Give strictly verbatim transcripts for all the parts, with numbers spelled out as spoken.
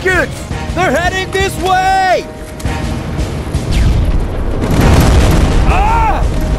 rockets! They're heading this way! Ah!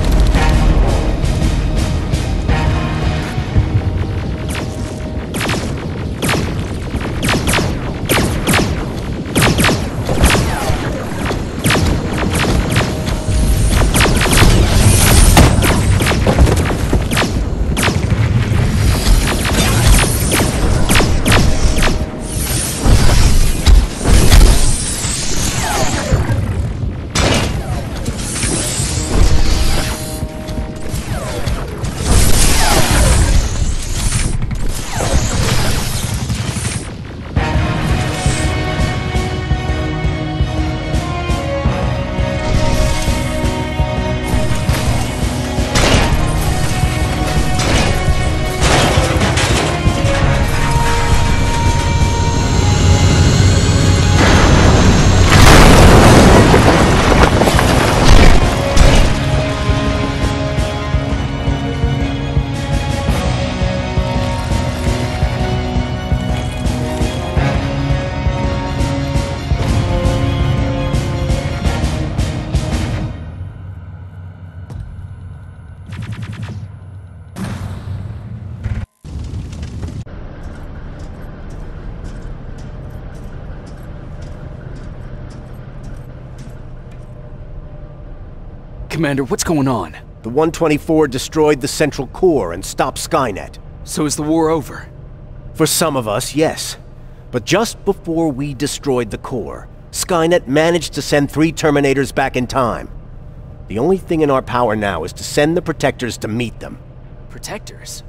Commander, what's going on? The one twenty-four destroyed the central core and stopped Skynet. So is the war over? For some of us, yes. But just before we destroyed the core, Skynet managed to send three Terminators back in time. The only thing in our power now is to send the Protectors to meet them. Protectors?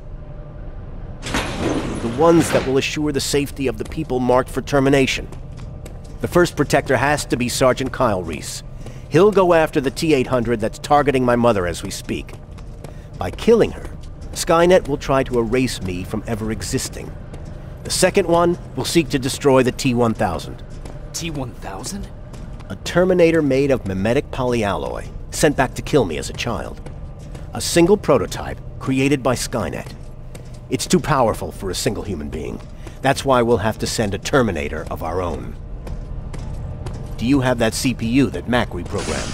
The ones that will assure the safety of the people marked for termination. The first Protector has to be Sergeant Kyle Reese. He'll go after the T eight hundred that's targeting my mother as we speak. By killing her, Skynet will try to erase me from ever existing. The second one will seek to destroy the T one thousand. T one thousand? A Terminator made of mimetic polyalloy, sent back to kill me as a child. A single prototype created by Skynet. It's too powerful for a single human being. That's why we'll have to send a Terminator of our own. Do you have that C P U that Mac reprogrammed?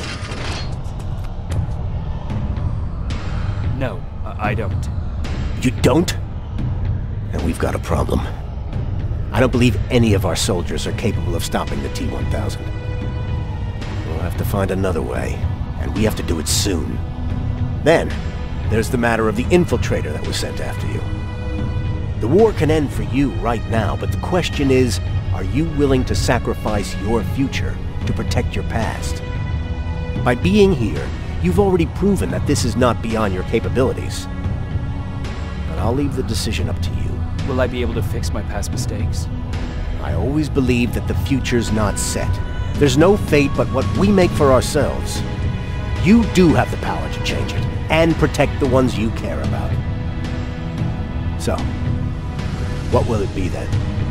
No, I don't. You don't? Then we've got a problem. I don't believe any of our soldiers are capable of stopping the T one thousand. We'll have to find another way, and we have to do it soon. Then, there's the matter of the infiltrator that was sent after you. The war can end for you right now, but the question is, are you willing to sacrifice your future to protect your past? By being here, you've already proven that this is not beyond your capabilities. But I'll leave the decision up to you. Will I be able to fix my past mistakes? I always believe that the future's not set. There's no fate but what we make for ourselves. You do have the power to change it, and protect the ones you care about. So, what will it be then?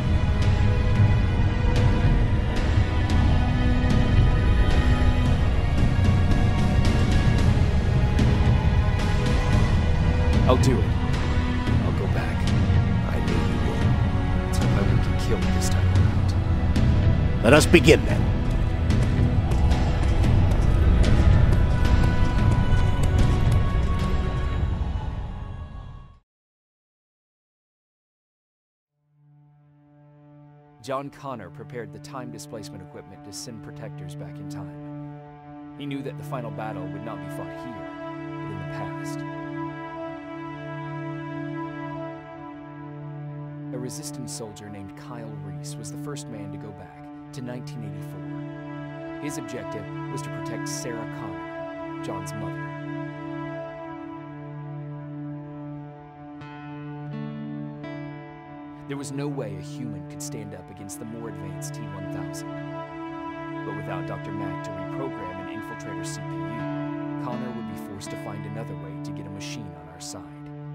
I'll do it. I'll go back. I knew you would. Let's hope I won't get killed this time around. Let us begin then. John Connor prepared the time displacement equipment to send Protectors back in time. He knew that the final battle would not be fought here, but in the past. A resistance soldier named Kyle Reese was the first man to go back to nineteen eighty-four. His objective was to protect Sarah Connor, John's mother. There was no way a human could stand up against the more advanced T one thousand. But without Doctor Mack to reprogram an infiltrator C P U, Connor would be forced to find another way to get a machine on our side.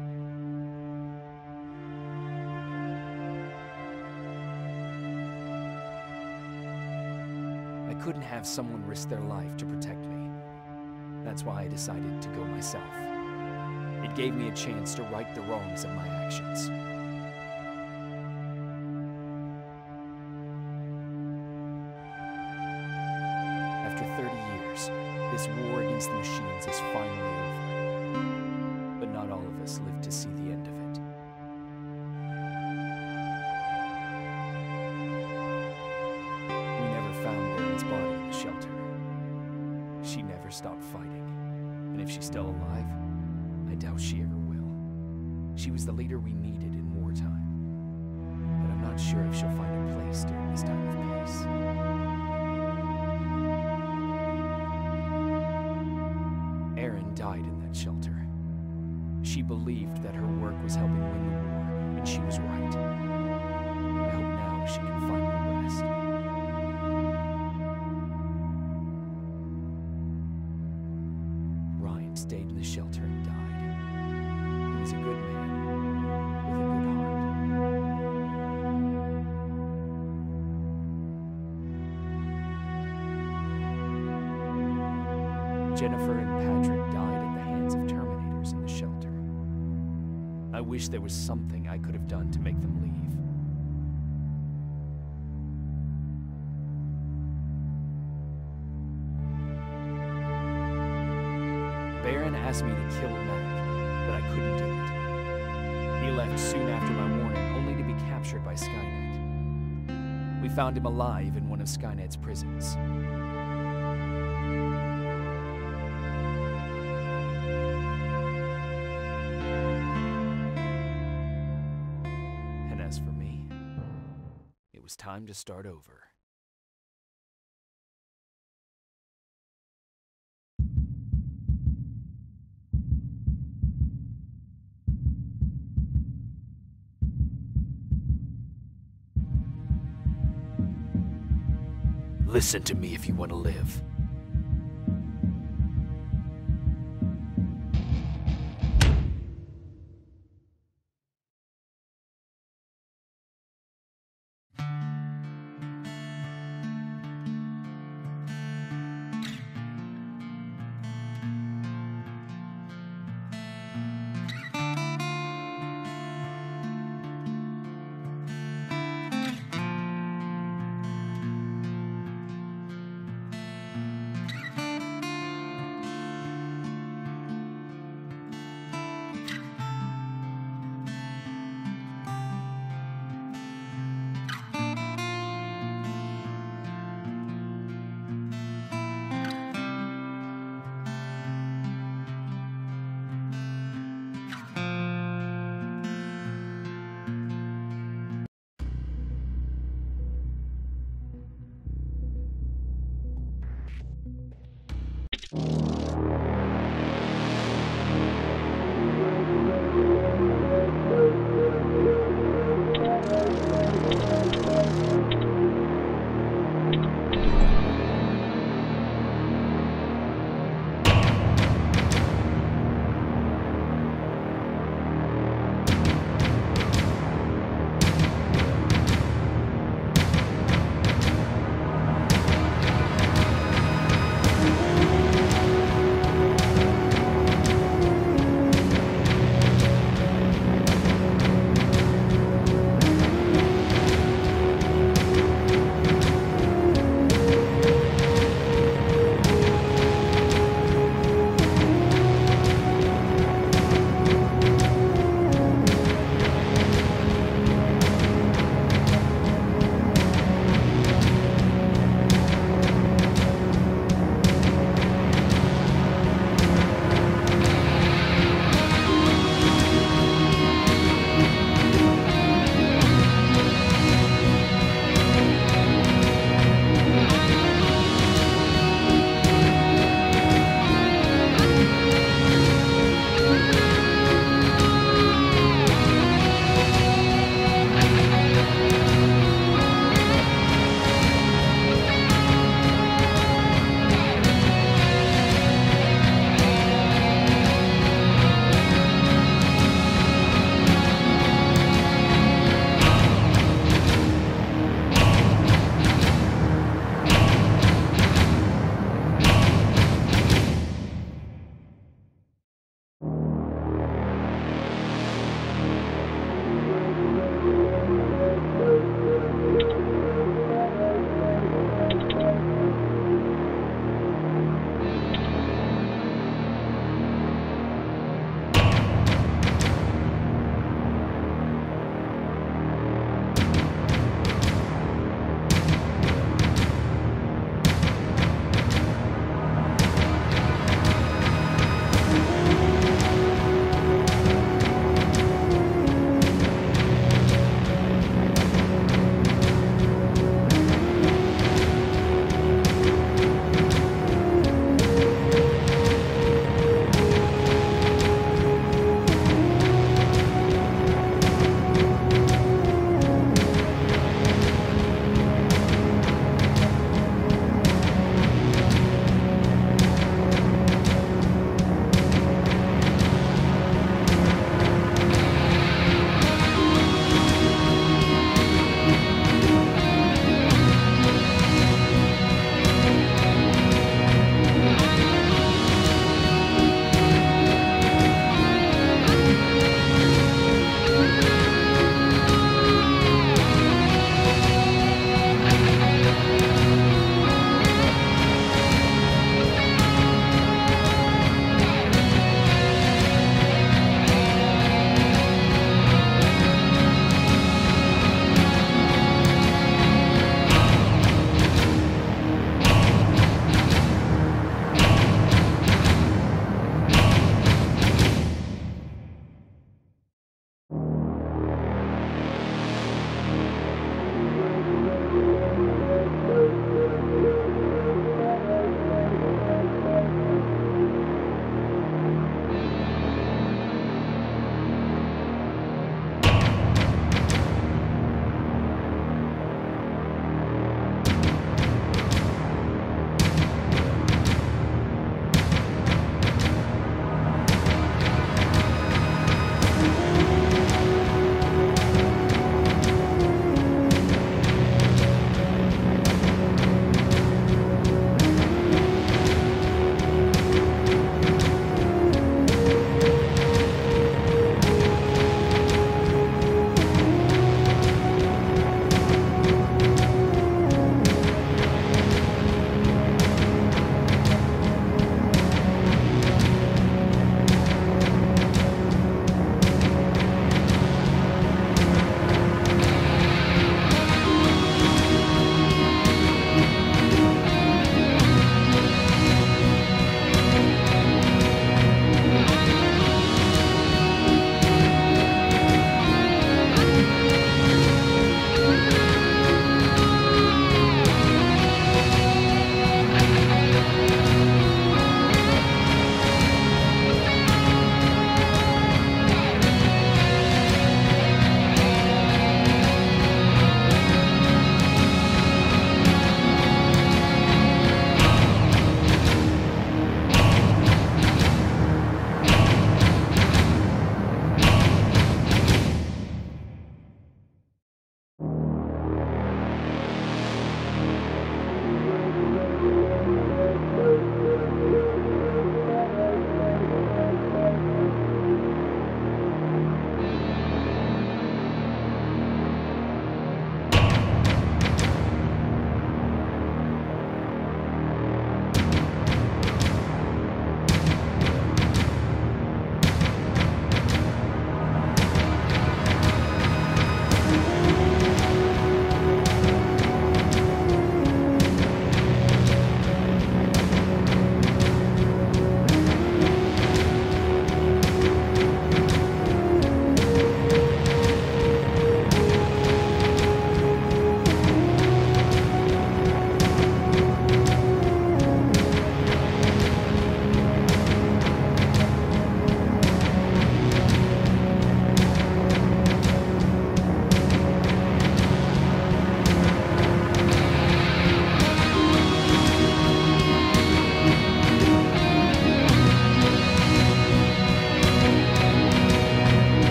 I couldn't have someone risk their life to protect me. That's why I decided to go myself. It gave me a chance to right the wrongs of my actions. This war against the machines is finally over. But not all of us live to see the end of it. We never found Baron's body in the shelter. She never stopped fighting. And if she's still alive, I doubt she ever will. She was the leader we needed in wartime. But I'm not sure if she'll find a place during this time of peace. Erin died in that shelter. She believed that her work was helping win the war, and she was right. I hope now she can finally rest. Ryan stayed in the shelter and died. He was a good man, with a good heart. Jennifer and Patrick died at the hands of Terminators in the shelter. I wish there was something I could have done to make them leave. Baron asked me to kill Mac, but I couldn't do it. He left soon after my warning, only to be captured by Skynet. We found him alive in one of Skynet's prisons. And as for me, it was time to start over. Listen to me if you want to live.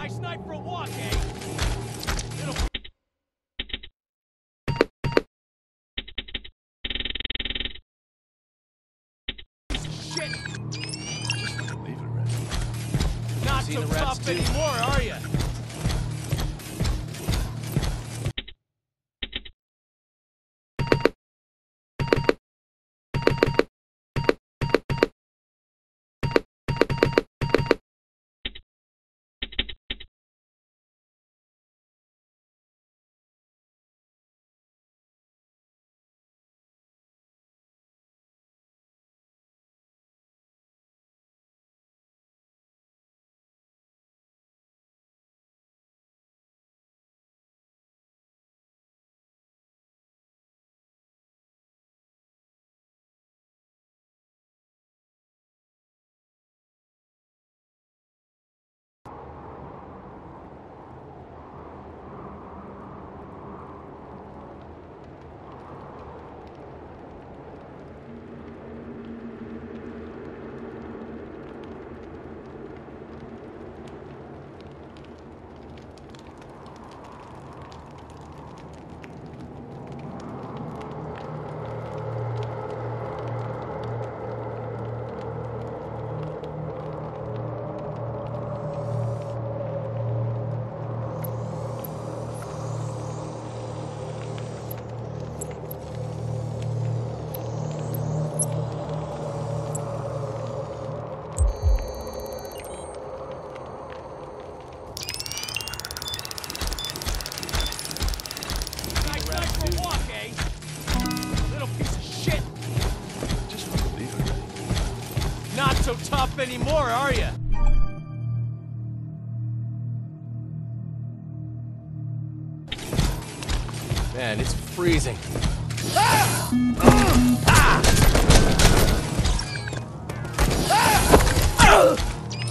Nice night for a walk, eh? Little shit! Leave it, Red. Not so tough anymore, are you? So tough anymore, are you? Man, it's freezing. Ah! Uh! Ah! Ah!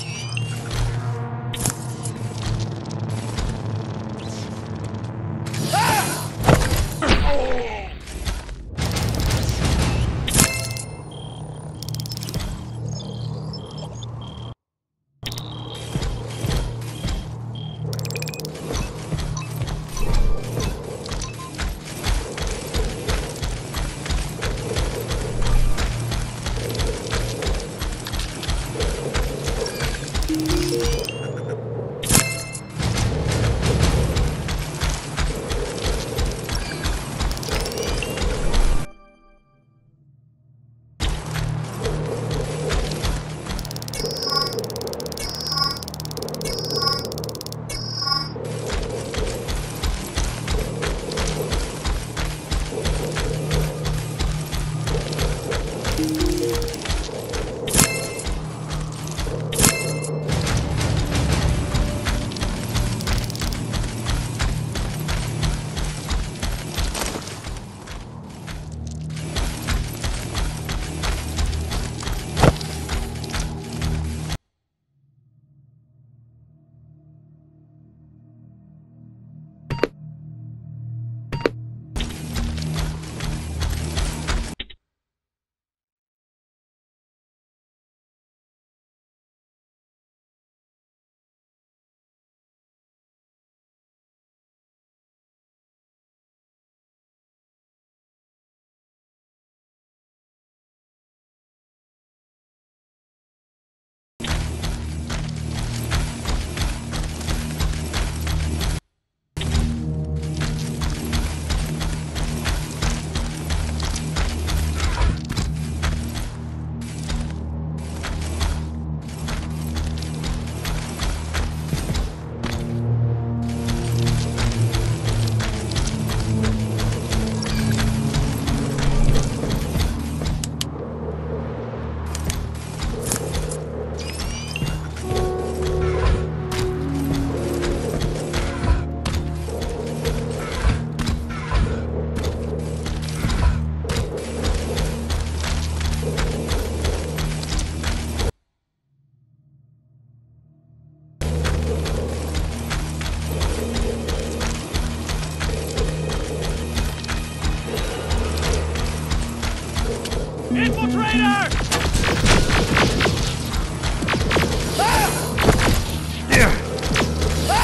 Infiltrator! Ah! Yeah. Ah!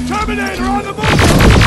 Terminator on the move!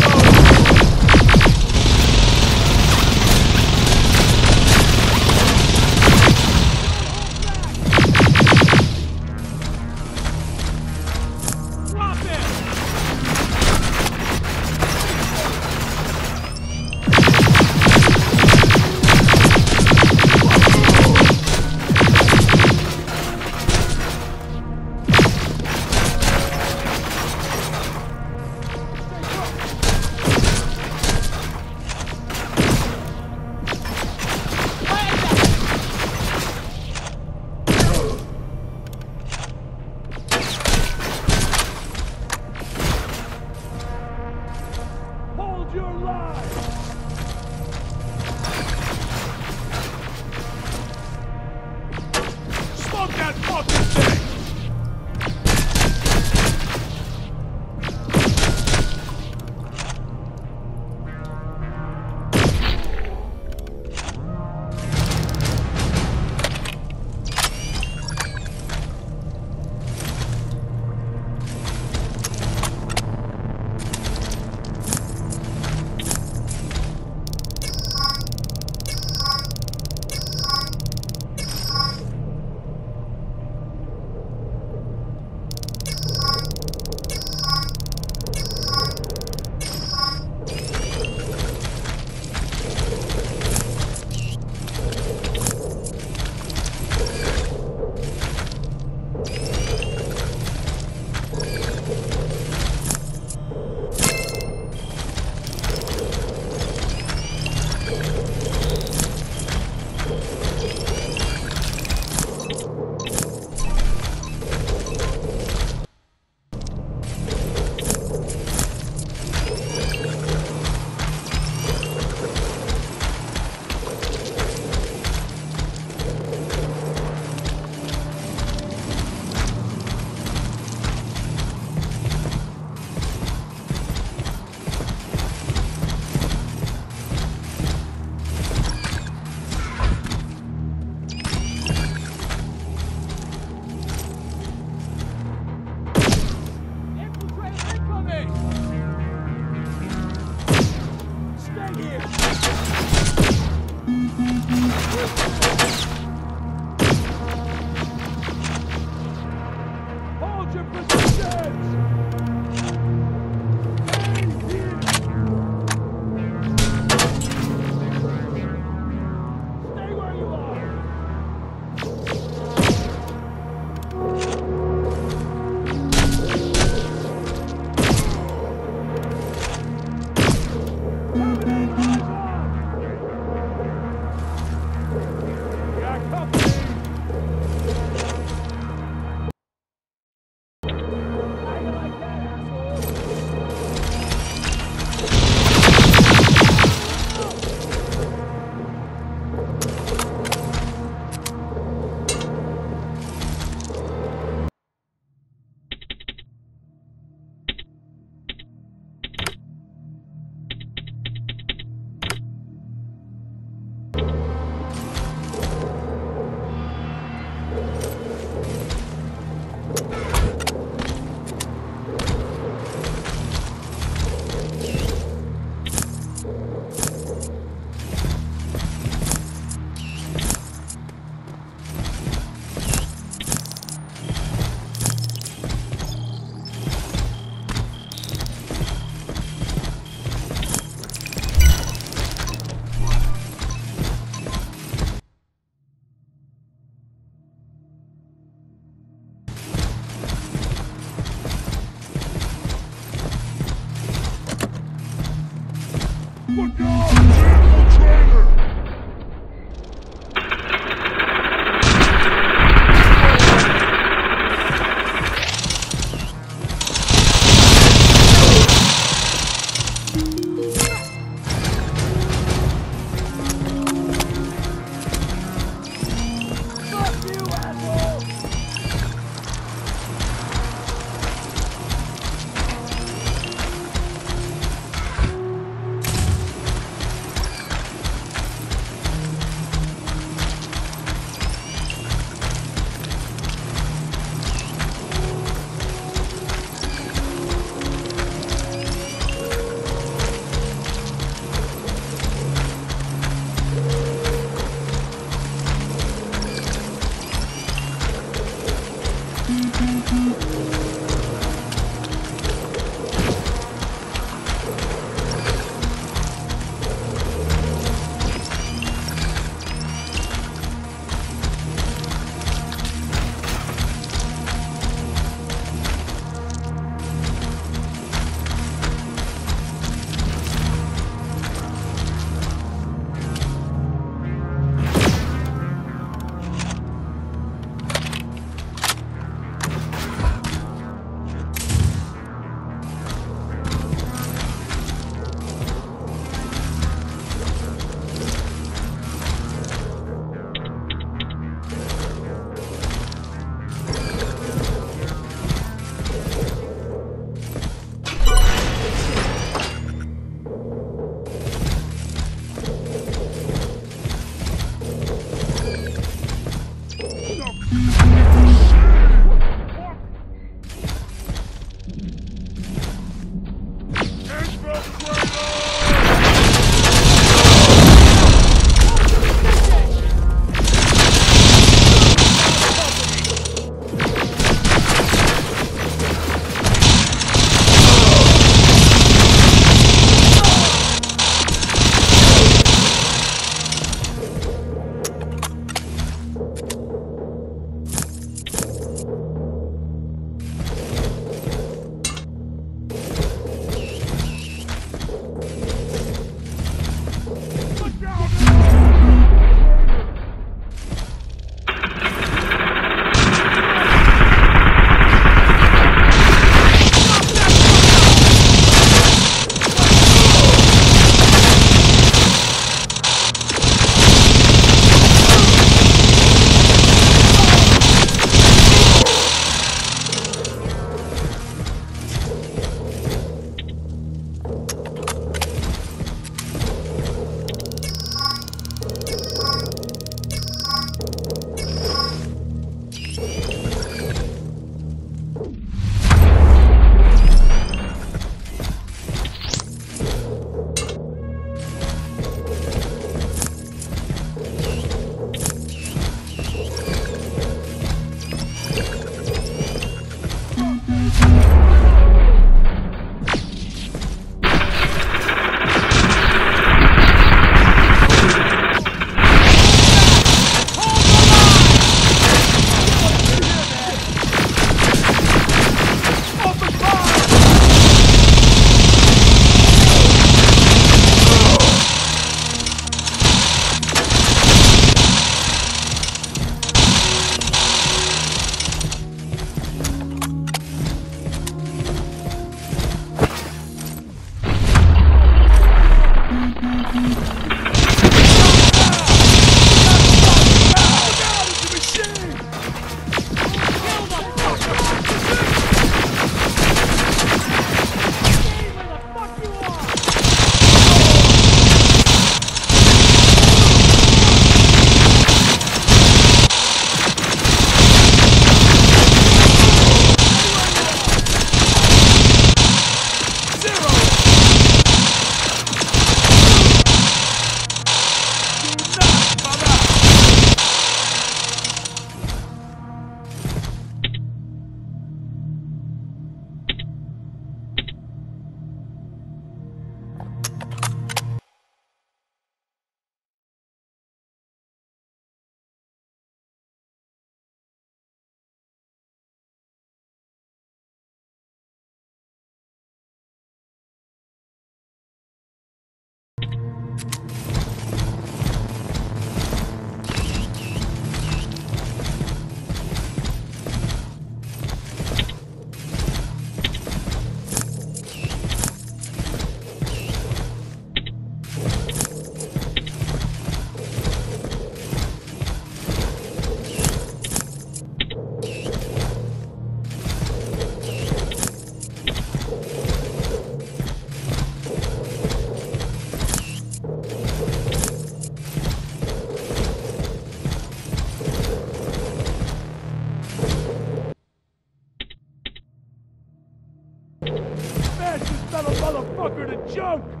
Smash this metal motherfucker to junk!